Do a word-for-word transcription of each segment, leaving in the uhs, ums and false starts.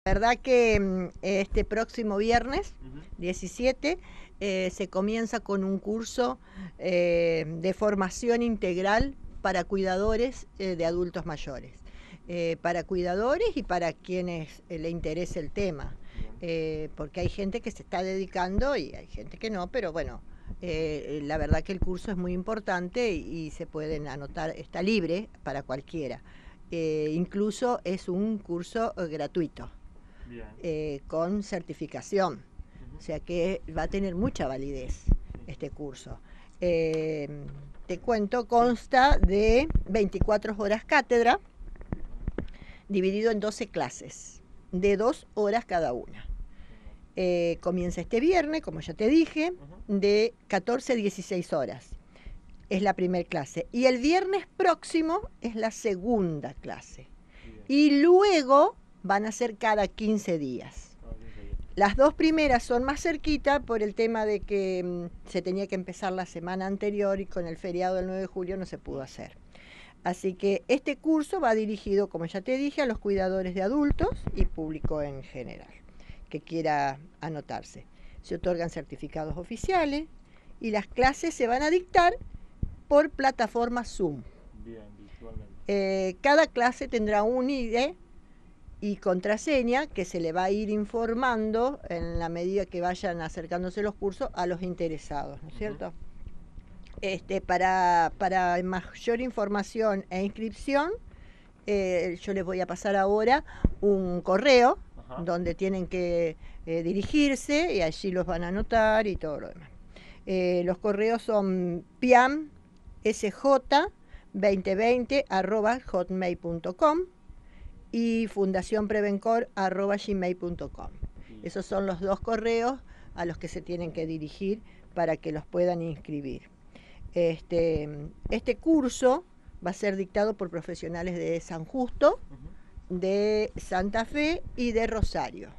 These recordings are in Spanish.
La verdad que este próximo viernes Uh-huh. diecisiete eh, se comienza con un curso eh, de formación integral para cuidadores eh, de adultos mayores. Eh, para cuidadores y para quienes eh, le interese el tema. Eh, porque hay gente que se está dedicando y hay gente que no, pero bueno, eh, la verdad que el curso es muy importante y, y se pueden anotar, está libre para cualquiera. Eh, incluso es un curso eh, gratuito. Eh, con certificación, uh-huh. O sea que va a tener mucha validez este curso. Eh, te cuento, consta de veinticuatro horas cátedra, dividido en doce clases, de dos horas cada una. Eh, comienza este viernes, como ya te dije, de catorce a dieciséis horas. Es la primera clase. Y el viernes próximo es la segunda clase. Y luego van a ser cada quince días. Las dos primeras son más cerquita por el tema de que mmm, se tenía que empezar la semana anterior y con el feriado del nueve de julio no se pudo hacer. Así que este curso va dirigido, como ya te dije, a los cuidadores de adultos y público en general que quiera anotarse. Se otorgan certificados oficiales y las clases se van a dictar por plataforma Zoom. Bien, visualmente. Eh, cada clase tendrá un I D y contraseña que se le va a ir informando en la medida que vayan acercándose los cursos a los interesados, ¿no es cierto? Uh-huh. Este, para, para mayor información e inscripción, eh, yo les voy a pasar ahora un correo, uh-huh, donde tienen que eh, dirigirse y allí los van a anotar y todo lo demás. Eh, los correos son piam s j veinte veinte arroba hotmail punto com y fundacionprevencor arroba gmail punto com. Esos son los dos correos a los que se tienen que dirigir para que los puedan inscribir. Este, este curso va a ser dictado por profesionales de San Justo, de Santa Fe y de Rosario.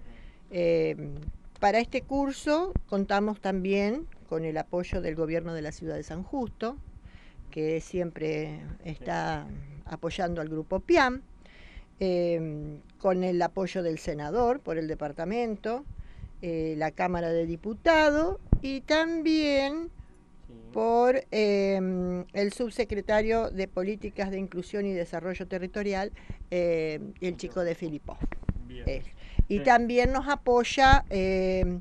Eh, para este curso contamos también con el apoyo del gobierno de la ciudad de San Justo, que siempre está apoyando al grupo piam. Eh, con el apoyo del senador por el departamento, eh, la Cámara de Diputados y también sí. por eh, el subsecretario de Políticas de Inclusión y Desarrollo Territorial, eh, el chico de Filipov. Eh, y sí. También nos apoya eh,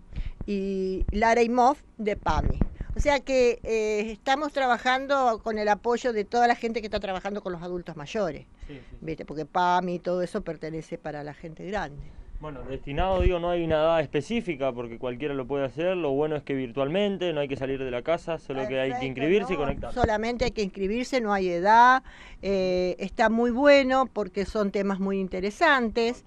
y Lara Imov de PAMI. O sea que eh, estamos trabajando con el apoyo de toda la gente que está trabajando con los adultos mayores, sí, sí, sí. ¿Viste? Porque PAMI y todo eso pertenece para la gente grande. Bueno, destinado, digo, no hay una edad específica porque cualquiera lo puede hacer. Lo bueno es que virtualmente, no hay que salir de la casa, solo Perfecto, que hay que inscribirse no, y conectarse. Solamente hay que inscribirse, no hay edad. Eh, está muy bueno porque son temas muy interesantes,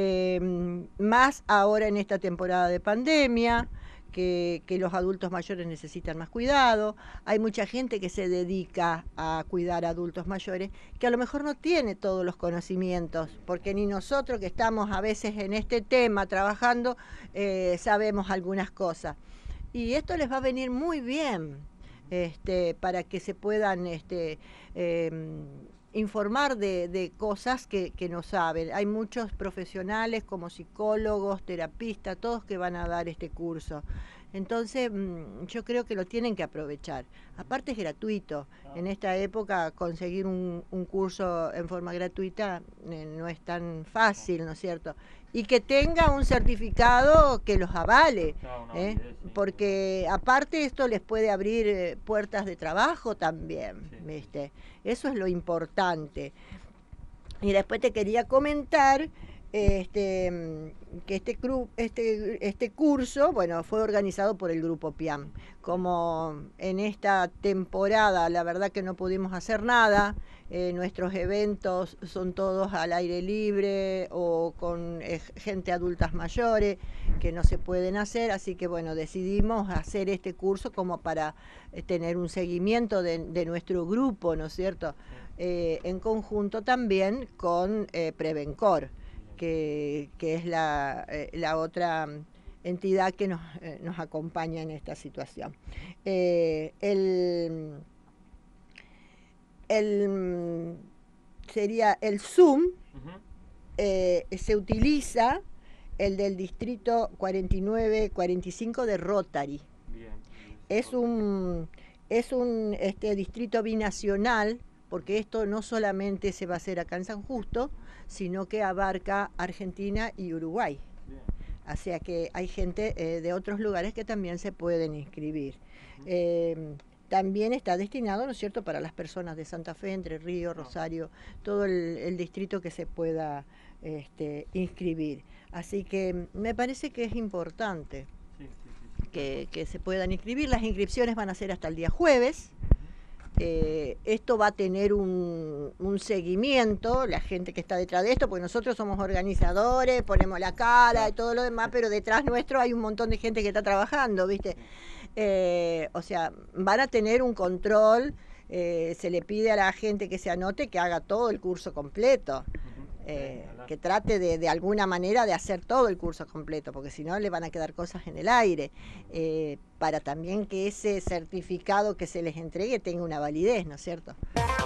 eh, más ahora en esta temporada de pandemia. Que, que los adultos mayores necesitan más cuidado. Hay mucha gente que se dedica a cuidar a adultos mayores que a lo mejor no tiene todos los conocimientos, porque ni nosotros que estamos a veces en este tema trabajando eh, sabemos algunas cosas. Y esto les va a venir muy bien este, para que se puedan este, eh, informar de, de cosas que, que no saben. Hay muchos profesionales como psicólogos, terapistas, todos que van a dar este curso. Entonces yo creo que lo tienen que aprovechar. Aparte es gratuito. En esta época conseguir un, un curso en forma gratuita eh, no es tan fácil, ¿no es cierto? Y que tenga un certificado que los avale, ¿eh? Porque aparte esto les puede abrir eh, puertas de trabajo también, ¿viste? Eso es lo importante. Y después te quería comentar este, que este, este, este curso, bueno, fue organizado por el grupo piam. Como en esta temporada, la verdad que no pudimos hacer nada, eh, nuestros eventos son todos al aire libre o con eh, gente adultas mayores que no se pueden hacer, así que bueno, decidimos hacer este curso como para eh, tener un seguimiento de, de nuestro grupo, ¿no es cierto? Eh, en conjunto también con eh, Prevencor. Que, que es la, eh, la otra entidad que nos, eh, nos acompaña en esta situación. Eh, el, el, sería el Zoom, uh-huh. eh, se utiliza el del distrito cuarenta y nueve cuarenta y cinco de Rotary. Bien. Es un, es un este, distrito binacional, porque esto no solamente se va a hacer acá en San Justo, sino que abarca Argentina y Uruguay. Bien. O sea que hay gente eh, de otros lugares que también se pueden inscribir. Uh-huh. eh, También está destinado, ¿no es cierto?, para las personas de Santa Fe, Entre Ríos, Rosario, todo el, el distrito que se pueda este, inscribir. Así que me parece que es importante sí, sí, sí. Que, que se puedan inscribir. Las inscripciones van a ser hasta el día jueves. Eh, esto va a tener un, un seguimiento, la gente que está detrás de esto, porque nosotros somos organizadores, ponemos la cara y todo lo demás, pero detrás nuestro hay un montón de gente que está trabajando, ¿viste? Eh, o sea, van a tener un control, eh, se le pide a la gente que se anote que haga todo el curso completo, eh, que trate de, de alguna manera de hacer todo el curso completo, porque si no le van a quedar cosas en el aire, eh, para también que ese certificado que se les entregue tenga una validez, ¿no es cierto?